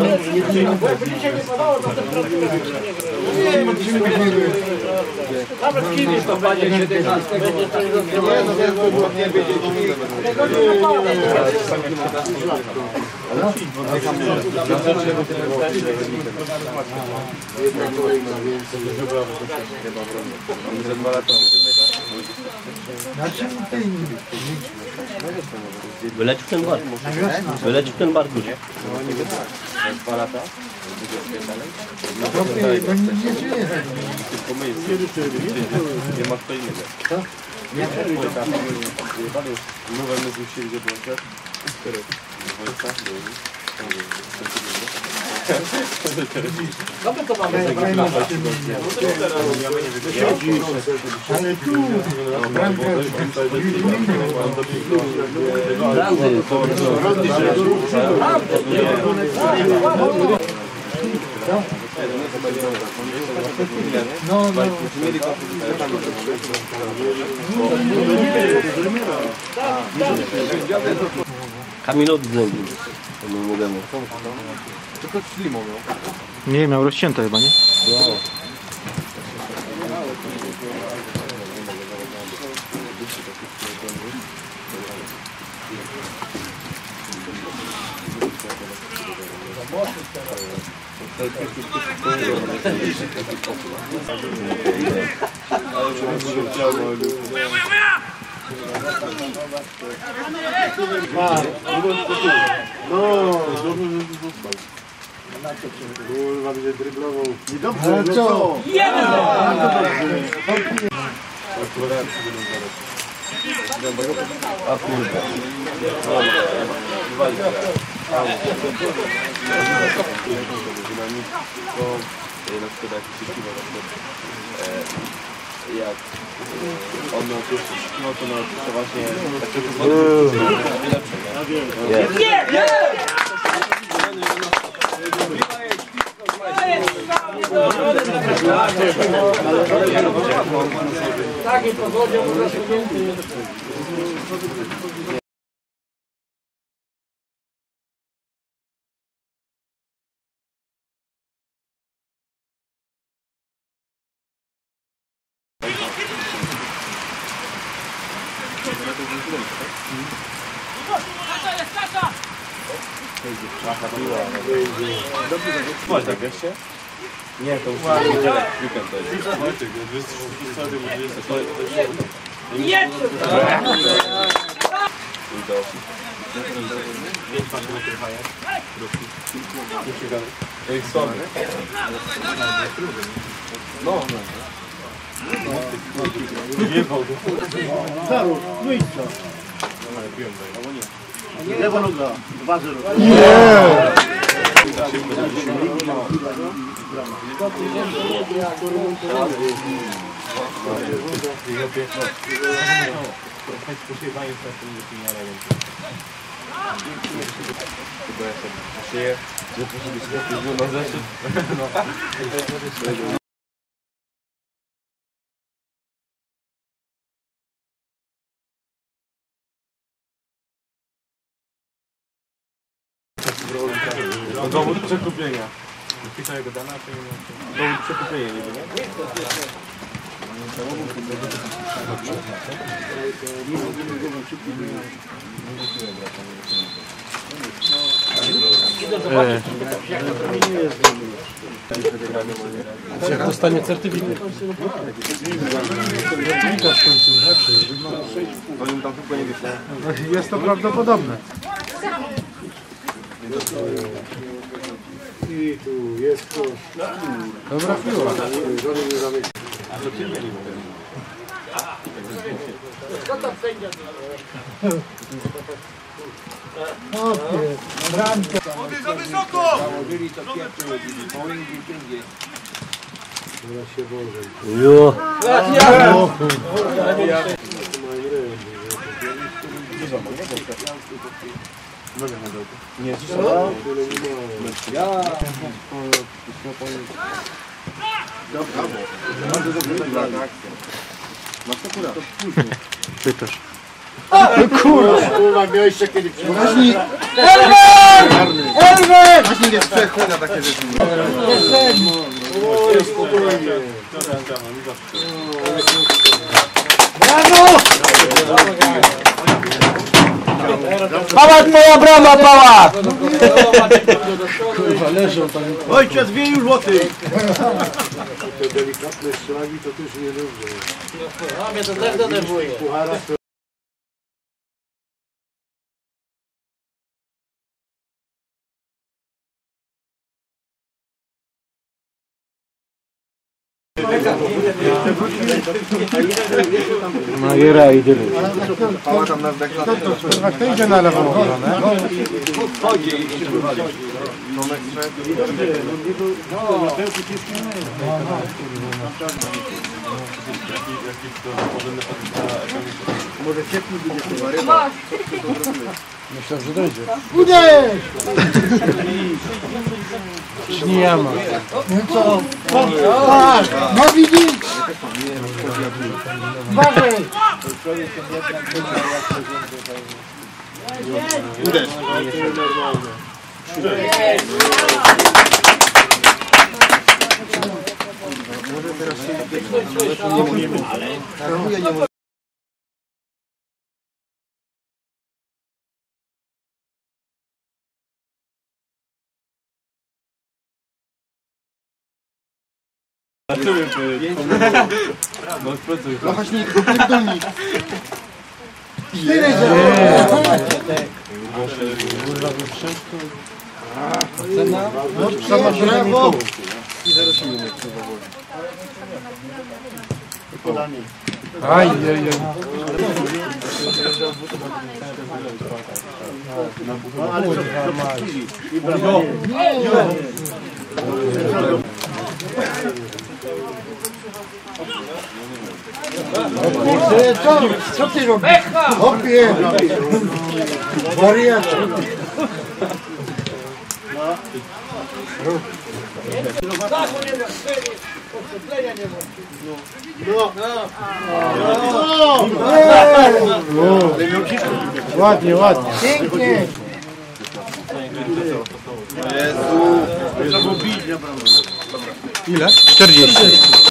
dzisiaj nie padało, to nawet kiedyś to panie 17 będzie coś Wylecił ten bar. Wylecił ten bar duży. 2 lata. Nie ma kto innego. Nie nowe my zmusili, gdzie było no to mamy ale tu Kamil odzębił. Mogę mu. tylko ślimą miał. Nie, miał rozcięte chyba, nie? kurwa będzie dryblował. Niedobrze, ale co? A kurde. Jak on miał pierwszy no to przeważnie tak i pogodzią po prostu Chodź, tak wiesz się? Nie, to już weekend to jest. nie! No. No i co? Lewa noga, 2-0. Dowód przekupienia. Wpisał jego dane, a to nie dowód przekupienia niby, nie? Jak dostanie certyfikat? Oni tam tylko nie wyślą. Jest to prawdopodobne. I tu jest to. Dobra piła. Co tam sędzia? Za wysoko! Jo. Nie, Pytasz. Kurwa, miałeś się kiedyś przyjechać. Właśnie jest przechód na takie rzeczy. Oj, spokojnie. Pała twoja brama, pała! Ojciec 2 złoty. Te delikatne szlagi to też nie lubię. A mnie to też denerwuje. No i raj, idziemy. Pała tam na zdechlatę. To idzie na lewą stronę. Może ciepły będzie chyba ryba. Myślę, że dojdzie. Uderz! Nie ma. No widzisz! Uważaj! Uderz! Może teraz się nie mówimy. Lochaśnik, pierdolnik. Cena brawo. I zaraz się nie podanie. Aj, aj, aj. Ale co? Co ty robisz? Hopie! Wariat! Ładnie, ładnie. Pięknie! Ile? 40.